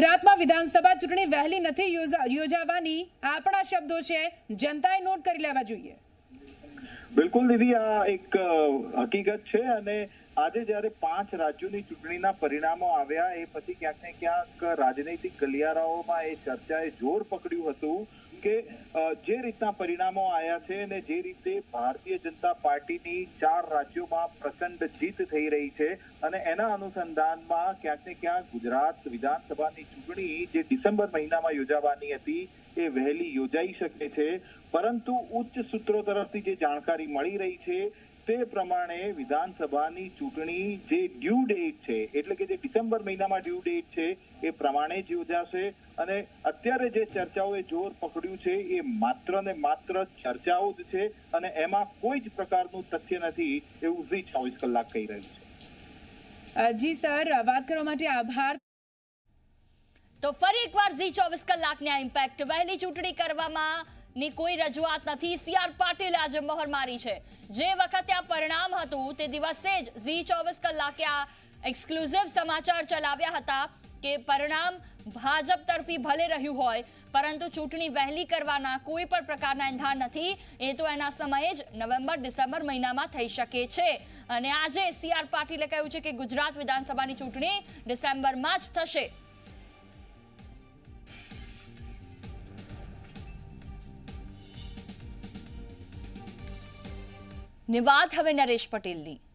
ગુજરાતમાં વિધાનસભા ચૂંટણી વહેલી નથી યોજાવાની આપણા શબ્દો છે, જનતાએ નોટ કરી લેવા જોઈએ। બિલકુલ દીદી, આ એક હકીકત છે અને આજે જ્યારે 5 રાજ્યોની ચૂંટણીના પરિણામો આવ્યા એ પછી ક્યાંક ને ક્યાંક રાજનૈતિક ગલિયારાઓમાં એ ચર્ચાએ જોર પકડ્યું હતું કે જે રીતના પરિણામો આવ્યા છે અને જે રીતે ભારતીય જનતા પાર્ટીની 4 રાજ્યોમાં પ્રચંડ જીત થઈ રહી છે અને એના અનુસંધાનમાં ક્યાંક ને ક્યાંક ગુજરાત વિધાનસભાની ચૂંટણી જે ડિસેમ્બર મહિનામાં યોજાવાની હતી એ વહેલી યોજાઈ શકે છે, પરંતુ ઉચ્ચ સૂત્રો તરફથી જે જાણકારી મળી રહી છે તે પ્રમાણે વિધાનસભાની ચૂંટણી જે ડ્યુ ડેટ છે, એટલે કે જે ડિસેમ્બર મહિનામાં ડ્યુ ડેટ છે એ પ્રમાણે જ યોજાશે અને અત્યારે જે ચર્ચાઓએ જોર પકડ્યું છે એ માત્ર ને માત્ર ચર્ચાઓ જ છે અને એમાં કોઈ જ પ્રકારનું તથ્ય નથી એવું ઝી 24 કલાક કહી રહ્યું છે। જી સર, વાત કરવા માટે આભાર। તો ફરી એકવાર ઝી 24 કલાકની આ ઇમ્પેક્ટ, વહેલી ચૂંટણી કરવામાં ની કોઈ રજૂઆત નથી। સીઆર પાટીલે આજે મહોર મારી છે। જે વખતે આ પરિણામ હતું તે દિવસે જ ઝી 24 કલાકે આ એક્સક્લુઝિવ સમાચાર ચલાવ્યા હતા કે પરિણામ ભાજપ તરફી ભલે રહ્યું હોય પરંતુ ચૂંટણી વહેલી કરવાના કોઈ પણ પ્રકારના એંધાણ નથી, એ તો એના સમયે જ નવેમ્બર ડિસેમ્બર મહિનામાં થઈ શકે છે અને આજે સીઆર પાટીલે કહ્યું છે કે ગુજરાત વિધાનસભાની ચૂંટણી ડિસેમ્બરમાં જ થશે। ની વાત હવે નરેશ પટેલની।